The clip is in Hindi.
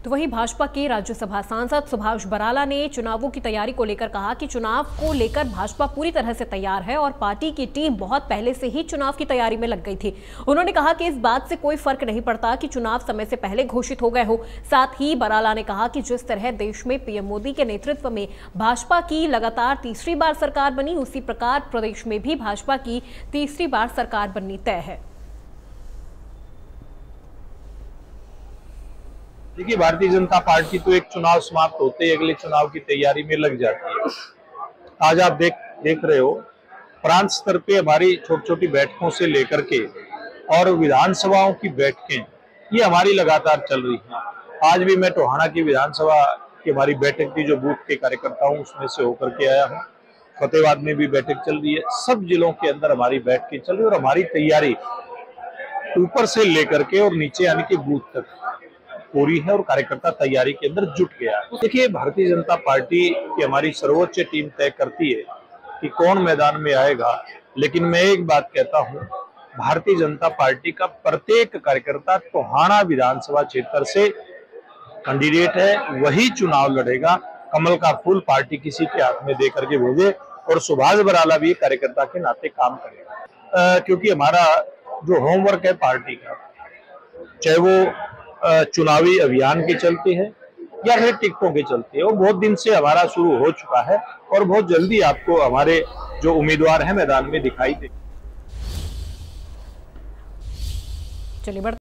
तो वहीं भाजपा के राज्यसभा सांसद सुभाष बराला ने चुनावों की तैयारी को लेकर कहा कि चुनाव को लेकर भाजपा पूरी तरह से तैयार है और पार्टी की टीम बहुत पहले से ही चुनाव की तैयारी में लग गई थी। उन्होंने कहा कि इस बात से कोई फर्क नहीं पड़ता कि चुनाव समय से पहले घोषित हो गए हो। साथ ही बराला ने कहा कि जिस तरह देश में पीएम मोदी के नेतृत्व में भाजपा की लगातार तीसरी बार सरकार बनी, उसी प्रकार प्रदेश में भी भाजपा की तीसरी बार सरकार बननी तय है। देखिए, भारतीय जनता पार्टी तो एक चुनाव समाप्त होते ही अगले चुनाव की तैयारी में लग जाती है। आज आप देख रहे हो, प्रांत स्तर पे हमारी छोटी छोटी बैठकों से लेकर के और विधानसभाओं की बैठकें ये हमारी लगातार चल रही हैं। आज भी मैं टोहाना की विधानसभा की हमारी बैठक थी, जो बूथ के कार्यकर्ता हूँ उसमें से होकर के आया हूँ। फतेहाबाद में भी बैठक चल रही है। सब जिलों के अंदर हमारी बैठकें चल रही है और हमारी तैयारी ऊपर से लेकर के और नीचे यानी कि बूथ तक पूरी है और कार्यकर्ता तैयारी के अंदर जुट गया है। देखिए, भारतीय जनता पार्टी की हमारी सर्वोच्च टीम तय करती है कि कौन मैदान में आएगा, लेकिन मैं एक बात कहता हूं, भारतीय जनता पार्टी का प्रत्येक कार्यकर्ता टोहाना विधानसभा क्षेत्र से कैंडिडेट है, वही चुनाव लड़ेगा। कमल का फूल पार्टी किसी के हाथ में दे करके भेजे और सुभाष बराला भी कार्यकर्ता के नाते काम करेगा, क्योंकि हमारा जो होमवर्क है पार्टी का, चाहे वो चुनावी अभियान के चलते हैं या फिर टिकटों के चलते हैं, वो बहुत दिन से हमारा शुरू हो चुका है और बहुत जल्दी आपको हमारे जो उम्मीदवार हैं मैदान में दिखाई दे। चलिए।